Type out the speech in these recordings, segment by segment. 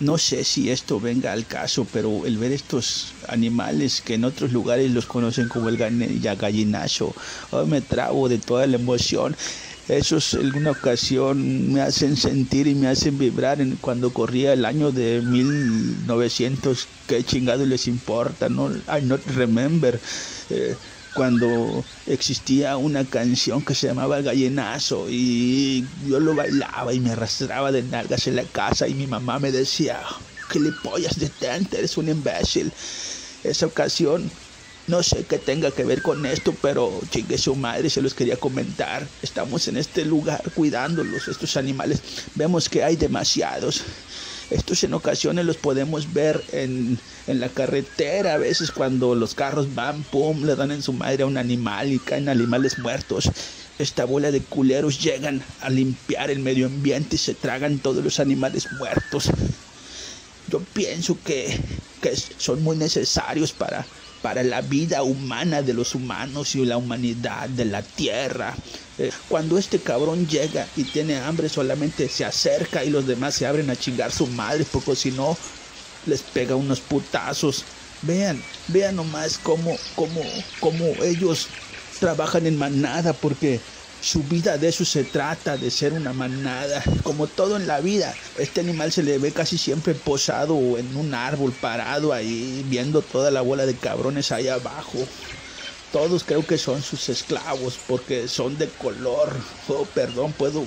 No sé si esto venga al caso, pero el ver estos animales que en otros lugares los conocen como el gallinazo, me trago de toda la emoción. Esos en alguna ocasión me hacen sentir y me hacen vibrar cuando corría el año de 1900. ¿Qué chingado les importa? No, I not remember. Cuando existía una canción que se llamaba El Gallinazo y yo lo bailaba y me arrastraba de nalgas en la casa y mi mamá me decía: gilipollas, detente, eres un imbécil. Esa ocasión, no sé qué tenga que ver con esto, pero chingue su madre, se los quería comentar. Estamos en este lugar cuidándolos, estos animales. Vemos que hay demasiados. Estos en ocasiones los podemos ver en la carretera, a veces cuando los carros van, pum, le dan en su madre a un animal y caen animales muertos. Esta bola de culeros llegan a limpiar el medio ambiente y se tragan todos los animales muertos. Yo pienso que son muy necesarios para la vida humana de los humanos y la humanidad de la tierra. Cuando este cabrón llega y tiene hambre, solamente se acerca y los demás se abren a chingar su madre, porque si no les pega unos putazos. Vean nomás cómo ellos trabajan en manada, porque su vida de eso se trata, de ser una manada. Como todo en la vida, este animal se le ve casi siempre posado en un árbol, parado ahí, viendo toda la bola de cabrones ahí abajo. Todos creo que son sus esclavos porque son de color. Oh, perdón, puedo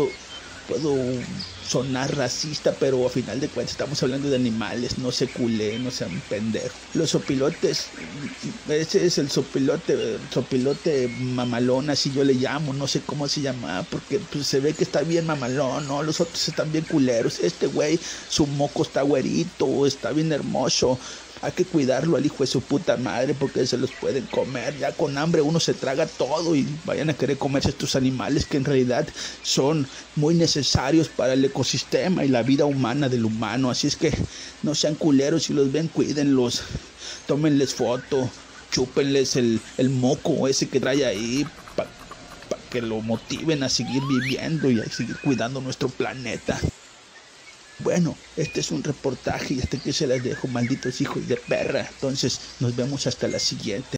sonar racista, pero a final de cuentas estamos hablando de animales. No se culé, no sean pendejos. Los sopilotes, ese es el sopilote mamalón, así yo le llamo, no sé cómo se llama, porque pues, se ve que está bien mamalón, ¿no? Los otros están bien culeros. Este güey, su moco está güerito, está bien hermoso. Hay que cuidarlo al hijo de su puta madre porque se los pueden comer. Ya con hambre uno se traga todo y vayan a querer comerse estos animales que en realidad son muy necesarios para el ecosistema y la vida humana del humano. Así es que no sean culeros, si los ven, cuídenlos. Tómenles foto, chúpenles el moco ese que trae ahí para que lo motiven a seguir viviendo y a seguir cuidando nuestro planeta. Bueno, este es un reportaje y hasta aquí se las dejo, malditos hijos de perra. Entonces nos vemos hasta la siguiente.